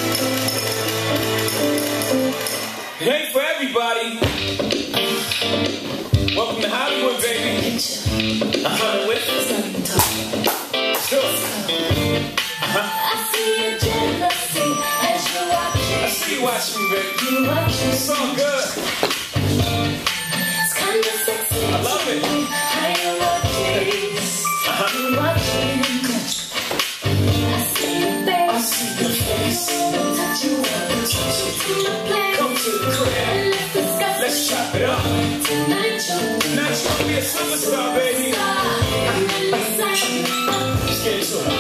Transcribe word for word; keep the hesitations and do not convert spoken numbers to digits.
It ain't for everybody. Welcome to Hollywood, baby. Uh-huh. With sure. Uh-huh. I see your jealousy as you watch it. I see you watching me, baby. You watch it. It's so good. It's kind of sexy. I love it. How you watch it. Uh-huh. You watch it. I see your face. I see your face. Touch you up. Touch it to my place. Come to the crib. Let's discuss. Let's chop it up. Tonight you'll Tonight you'll be a superstar, baby. I'm really excited. Let's get into it.